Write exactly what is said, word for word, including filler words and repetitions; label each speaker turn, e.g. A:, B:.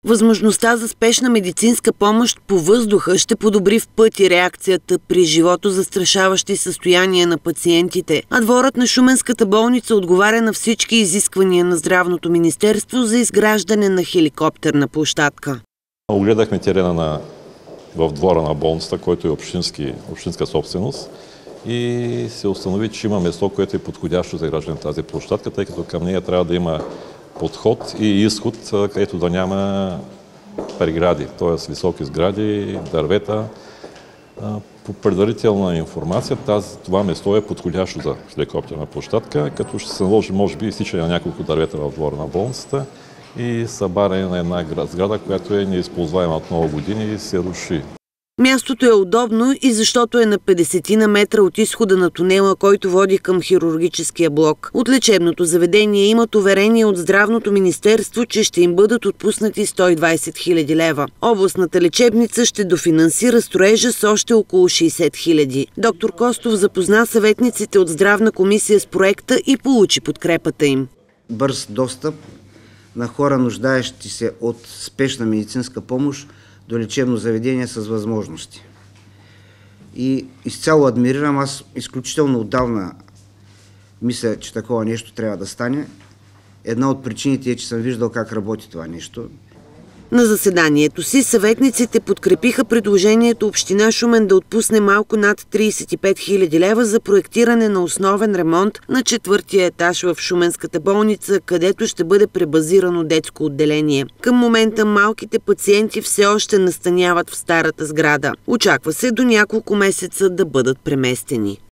A: Възможността за спешна медицинска помощ по въздуха ще подобри в пъти реакцията при животозастрашаващи състояния на пациентите, а дворът на Шуменската болница отговаря на всички изисквания на Здравното министерство за изграждане на хеликоптерна площадка.
B: Огледахме терена на, в двора на болницата, който е общински, общинска собственост, и се установи, че има место, което е подходящо за изграждане на тази площадка, тъй като към нея трябва да има подход и изход, където да няма прегради, т.е. високи сгради, дървета. По предварителна информация, тази, това место е подходящо за хеликоптерна площадка, като ще се наложи, може би, изтичане на няколко дървета в двора на болницата и събаряне на една сграда, която е неизползваема от много години и се руши.
A: Мястото е удобно и защото е на петдесет на метра от изхода на тунела, който води към хирургическия блок. От лечебното заведение имат уверение от Здравното министерство, че ще им бъдат отпуснати сто и двадесет хиляди лева. Областната лечебница ще дофинансира строежа с още около шейсет хиляди. Доктор Костов запозна съветниците от Здравна комисия с проекта и получи подкрепата им.
C: Бърз достъп на хора, нуждаещи се от спешна медицинска помощ, до лечебно заведение с възможности. И изцяло адмирирам, аз изключително отдавна мисля, че такова нещо трябва да стане. Една от причините е, че съм виждал как работи това нещо.
A: На заседанието си съветниците подкрепиха предложението община Шумен да отпусне малко над тридесет и пет хиляди лева за проектиране на основен ремонт на четвъртия етаж в Шуменската болница, където ще бъде пребазирано детско отделение. Към момента малките пациенти все още настаняват в старата сграда. Очаква се до няколко месеца да бъдат преместени.